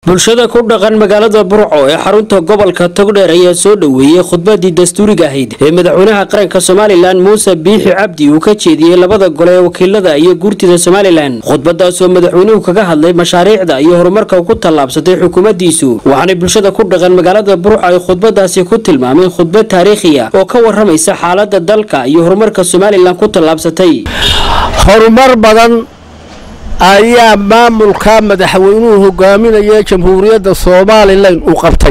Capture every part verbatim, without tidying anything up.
bulshada ku dhaqan magaalada Burco ee xarunta gobolka Togdheer ayaa soo dhaweeyay khudbadii dastuuriga ahayd ee madaxweynaha qaranka Soomaaliland Muuse Biixi Cabdi uu ka jeediyay labada gole ee wakiilada iyo guurtida Soomaaliland. khudbadaas oo madaxweynuhu kaga hadlay mashaariicda iyo horumarka ku tallaabsatay xukuumaddiisu, waxaana bulshada ku dhaqan magaalada Burco ay khudbadaasi ku tilmaameen khudbad taariikhi ah oo ka waramaysa xaaladda dalka iyo horumarka Soomaaliland ku tallaabsatay. horumar badan ayaa maamulka madaxweynuhu hogaaminaya jamhuuriyadda Soomaaliland uu qabtay.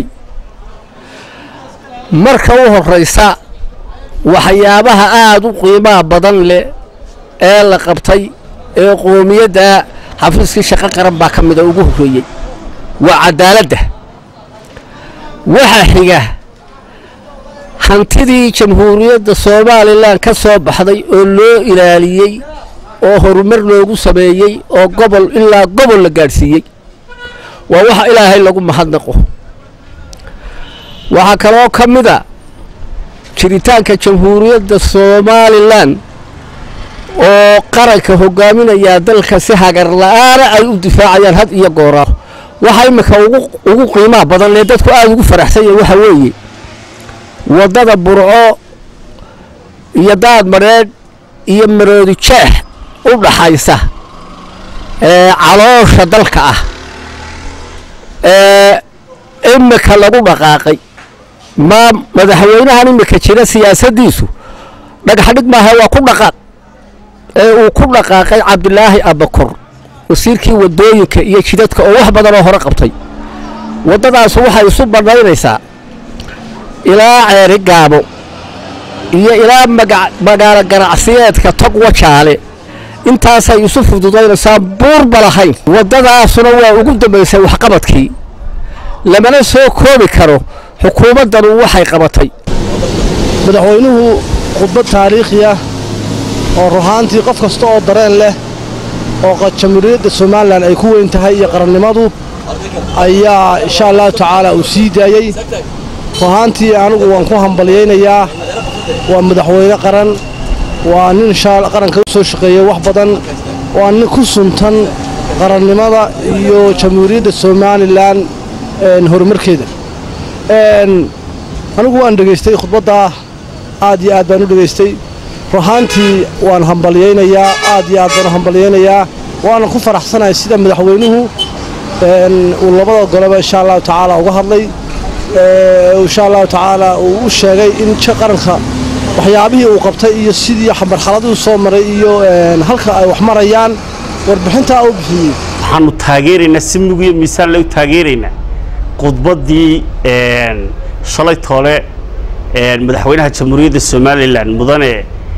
marka uu horeysa waxyaabaha aad u qiimaha badan leh ee la qabtay ee qoomiyadda xafiiska shaqo qaran baa kamid ugu horeeyay waa cadaaladda. waxa xiga hantidii jamhuuriyadda Soomaaliland ka soo baxday oo loo ilaaliyay oo horumar loogu sameeyay oo gobol ilaa gobol la gaarsiiyay waa waxa Ilaahay lagu mahadnaqo. waxa kale oo kamida jiritaanka jamhuuriyadda Soomaaliland oo qaranka hogaaminaya dalka si hagar la'aan ay u difaacayaan had iyo goor. waxa imika ugu ugu qiimaha badan ee dadku aad ugu faraxsan yihiin waxa weeye wadada Burco iyo daad mareed iyo maroodi jeex u dhaxaysa ee caloosha dalka ah ee imika lagu dhaqaaqay ma madaxweynahan imika jira siyaasadiisu dhagax dhig maaha waa ku dhaqaaq ee uu ku dhaqaaqay Cabdilaahi Abakor wasiirkii wadooyinka iyo jidadka oo wax badan oo hore qabtay. wadadaas waxay isu badnaynaysaa ilaa ceeri gaabo iyo ilaa magaalo ganacsiyeedka tog wajaale intaasay isu fududaynaysaa buur balahayn. wadadaasuna waa ugu dambeysay waxqabadkii lamana soo koobi karo xukuumaddan waxay qabatay. madaxweynuhu khudbad taariikhi ah oo ruuxaantii qof kasta oo dareen leh oo jamhuuriyadda Soomaaliland ay ku weyn tahay iyo qarannimadu ayaa insha Allah tacaala uu sii daayay. ruuxaantii anigu waan ku hambaliyeynayaa waa madaxweyne qaran waa nin insha Allah qaranka soo shaqeeyay wax badan waa nin ku suntan qarannimada iyo jamhuuriyadda Soomaaliland een horumarkeeda. een anigu waan dhageystay khudbadda aad iyo aad baan u dhageystay. ruuxaantii waan hambaliyeynayaa aad iyo aad baan hambaliyeynayaa waana ku faraxsanahay sida madaxweynuhu een uu labada golaba insha Allah tacaala uga hadlay ee insha Allah tacaala uu u sheegay in qaranka waxyaabihii uu qabtay iyo sidii marxaladii soo maray iyo halka ay wax marayaan warbixinta uu bixiyay. waxaanu taageeraynaa si mug iyo miisaan loo taageeraynaa khudbadii een shalay toole een madaxweynaha jamhuuriyadda Soomaaliland mudane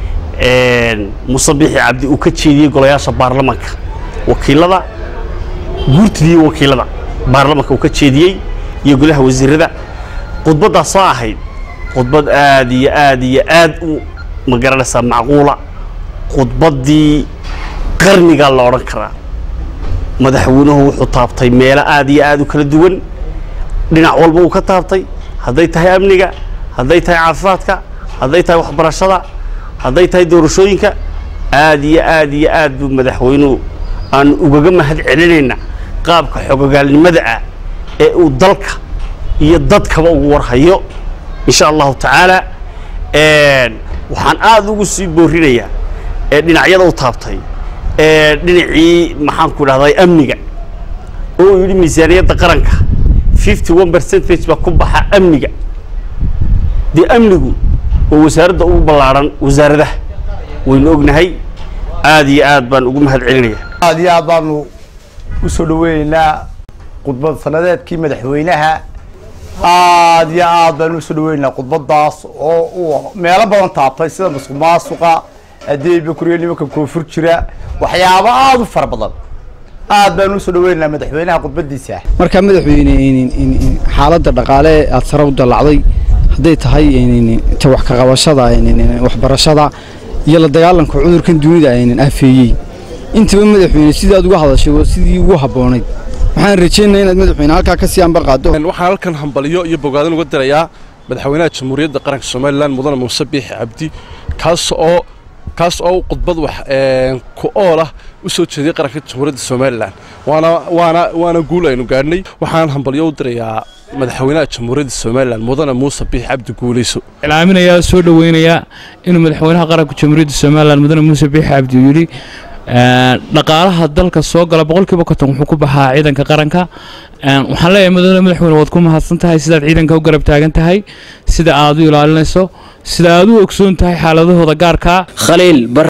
een Muuse Biixi Cabdi uu ka jeediyay golayaasha baarlamaanka wakiilada guurtidii wakiilada baarlamaanka uu ka jeediyay iyo golaha wasiirada. khudbadaas oo ahayd khudbad aad iyo aad iyo aad u magaranaysa macquula khudbadii qarniga la oran karaa. madaxweynuhu wuxuu taabtay meelo aad iyo aad u kala duwan dhinac walba uu ka taabtay haday tahay amniga haday tahay caafimaadka haday tahay waxbarashada haday tahay doorashooyinka aad iyo aad iyo aad buu madaxweynuhu aan ugaga mahad celinayna qaabka xogogaalnimada ah ee uu dalka iyo dadkaba ugu warhayo insha Allah tacaala. een waxaan aad ugu sii boorinayaa ee dhinacyada uu taabtay ee dhinacii maxaan ku dhahday amniga oo yiri miisaaniyadda qaranka fifty one percent ba ku baxa amniga. di amnigu oo wasaaradda ugu ballaaran wasaaradaha waynu ognahay. aad iyo aad baan ugu mahad celinayaa. aad iyo aad baan u soo dhaweynaa khudbad sanadeedkii madaxweynaha. aad iyo aad baan u soo dhaweynaa khudbadaas oo uu meelo badan taabtay sida musuqmaasuqa adeeba kuriye nimanka koonfur jira waxyaabo aad u far badan. aad baan u soo dhaweynaa madaxweynaha khudbadiisa. marka madaxweyne in xaaladda dhaqaale aad sare u dalacday haday tahay in wax ka qabashada in waxbarashada iyo la dagaalanka cudurkan dunida ay afeeyay intaba madaxweyne sidaad uga hadashay sidii ugu haboonayd. waxaan rajaynayaa inaad madaxweyne halka ka sii anba qaado. waxaan halkan hambaliyo iyo bogaadin uga dirayaa madaxweynaha jamhuuriyadda qaranka Soomaaliland mudane Muuse Biixi Cabdi kaas oo kaas oo khudbad wax ee ku ool ah u soo jeediyay qaranka jamhuuriyadda somalilan waana waana waana guul aynu gaadhnay waxaan hambalyo u dirayaa madaxweynaha jamhuuriyadda somalilan mudane muuse biixi cabdi guuleyso ilaaminayaa soo dhaweynayaa inuu madaxweynaha qaranka jamhuuriyadda somalilan mudane muuse biixi cabdi yidhi dhaqaalaha dalka soo gala boqolkiiba konton wuxuu ku baxaa ciidanka qaranka waxaan leeyahay mudane madaxweyne waad ku mahadsan tahay sidaad ciidanka u garab taagan tahay sida aad u ilaalinayso sida aad u ogsoon tahay xaaladahooda gaarka khaliil